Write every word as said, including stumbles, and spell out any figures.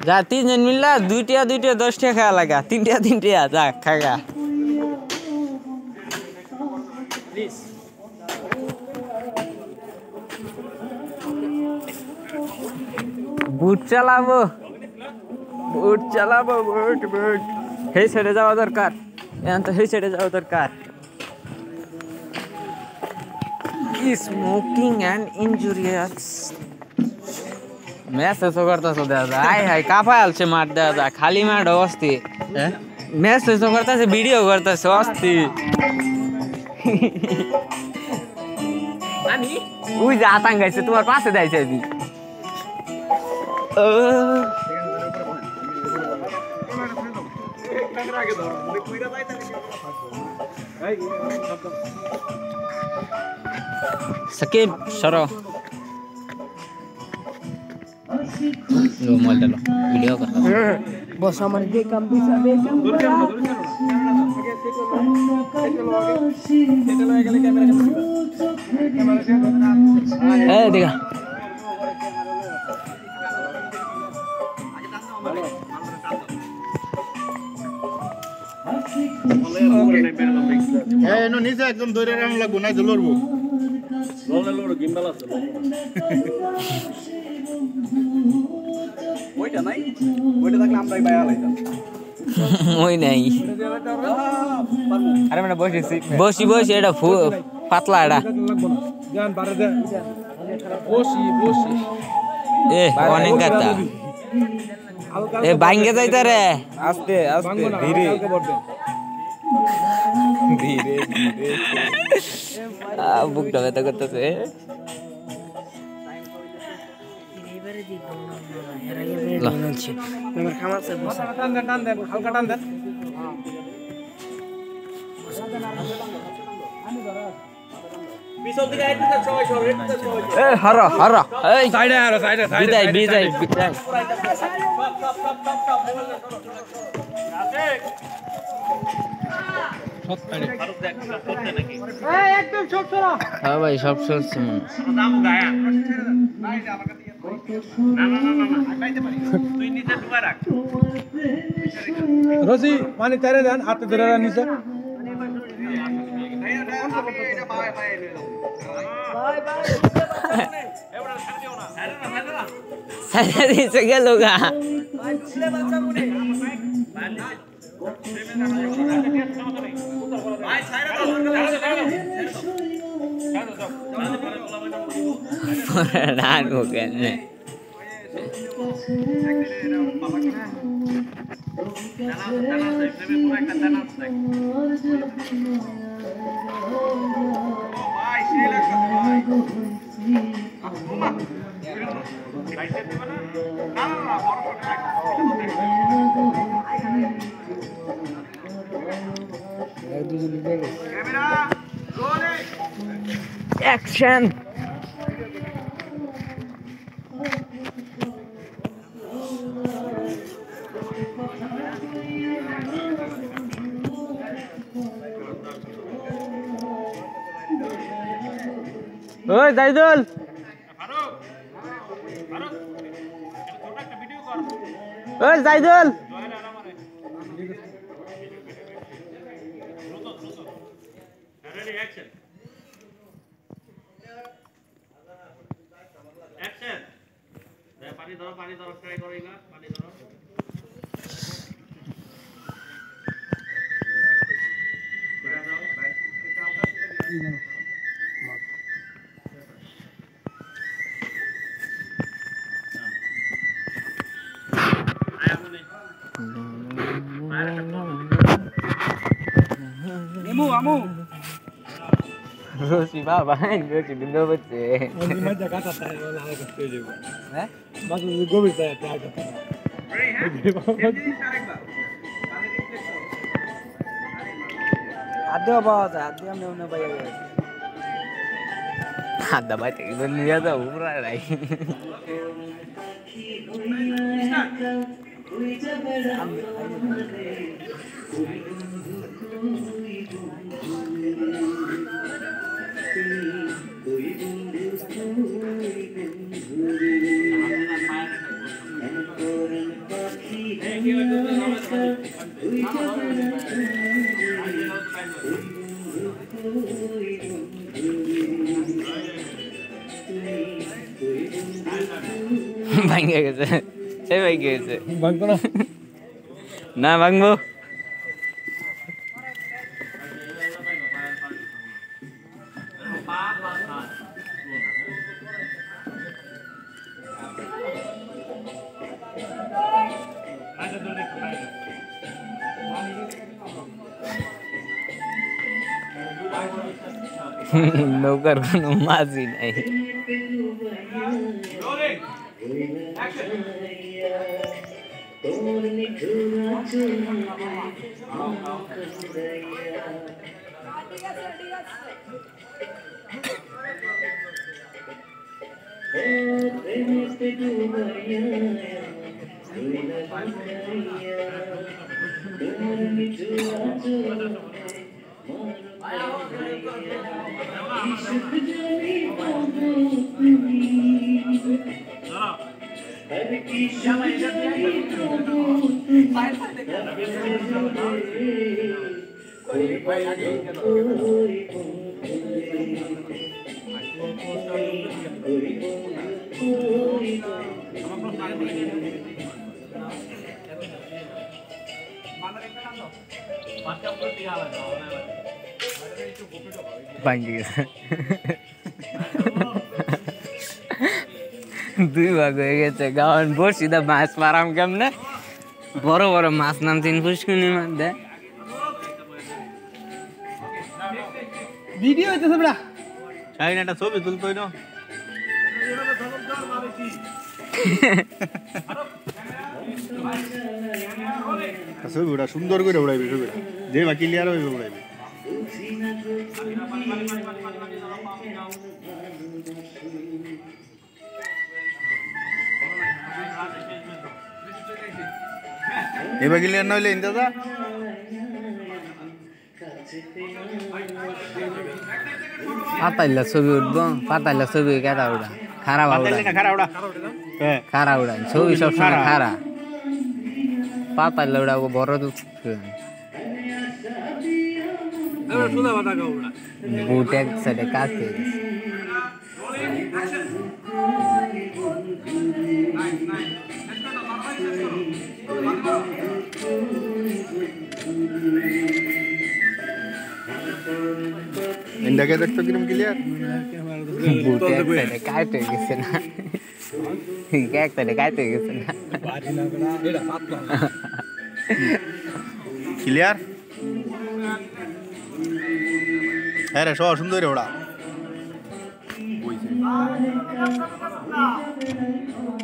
যা তিনজন মিললা দুইটা দুইটা দশটা খাওয়া লাগা তিনটা তিনটা যা খাগা বুট চালাবো বুট চালাবো বুট বুট এই সাইডে যাওয়া দরকার এখন তো এই সাইডে যাওয়া দরকার স্মোকিং অ্যান্ড ইনজুরিয়াস মেসেজ করতেছো দাদা হাই হাই কাফা আলছে মাঠ দাদা খালি মাঠ অস্তি মেসেজ করতেছে ভিডিও করতেছে অস্তি ওই যে আতঙ্ক আছে তোমার পাশে দাইছে আমি সাকিব সরো लो मोबाइल डालो वीडियो कर बस हमारे दे कम भी सब एकदम दूर कर दूर कर ए देखा ए नो नीचे एकदम ধরে রাখা লাগবো না লড়বো লড়লে লড় গিম্বাল আছে ওইটা নাই ওইটা থাকলে আমরাই বাইয়া লাইতাম ওই নাই আরে মানে বসেছি বসি বসি এটা পাতলা এটা জান বারে দে বসি বসি এ অনেক কথা এ ভাঙ্গে যাইতা রে আস্তে আস্তে ধীরে ধীরে ধীরে আ বুকটা ব্যথা করতেছে এবারে দি এরা এবারে দিনছে আমার খামার সে বসে টান দেন টান দেন হালকা টান দেন পিছন দিকে আইতে তো সবাই সবাই এটা সবাই এ হরা হরা এই সাইডে আরো সাইডে সাইডে বিদায় বিদায় বিদায় সব সাইডে এই একদম সব সরা হ্যাঁ ভাই সব চলছে দামু গায়া নাই যে আমার কাছে না না না না আমি পাইতে পারি তুই নিচে ডুবা রাখ রসি মানে তেরে দেন হাতে ধরে রাখ নিচে সাইডে দিছে গেল গা ডান ওকে নে অ্যাকশন ওই জাইদুল ফারুক ফারুক ছোট একটা ভিডিও কর ওই জাইদুল রেডি অ্যাকশন অ্যাকশন দে পানি ধরো পানি ধরো ট্রাই করো না পানি ধরো Nemu, amu. Rosi baba, rosi bindo bacche. Rosi maja kata tare wala karte jebo. Eh? Basu gobi tare tare kata. Ready, ha? Jedi tarekba. Adya bawa, adya हमने उन्हें बाया गया. Adya बाया तेरी बन लिया था ऊपर आ रहा है. ভাঙে গেছে এই ভাই গেছে ভাঙবো না না ভাঙবো নৌকার কোনো মাঝি নাই ভাঙে গেছে দুই ভাগ হয়ে গেছে গাওয়ান বসি দা মাছ মারাম কেমনে বড় বড় মাছ নামছেন পুষ্কুনির মধ্যে ভিডিও হইতেছে বড়া চাই না একটা ছবি তুলতোই না ছবি ওটা সুন্দর করে উড়াইবে ছবিটা যে বা ক্লিয়ার হইবে উড়াইবে এবার ক্লিয়ার নইলে ইন্দাদা পাতাইলা ছবি উঠবো পাতাইলা ছবি কেটা উড়া খারাপ না খারাপ ওটা হ্যাঁ খারাপ উড়া ছবি সব সময় খারা পাতাইলা উড়া বড় তো বুট এক সাইডে কাটতে ইন্ডাকে দেখতো কিরম ক্লিয়ার বুট এক সাইডে কাটতে গেছে না এক সাইডে কাটতে গেছে না ক্লিয়ার হ্যাঁ রে সব সুন্দর ওরা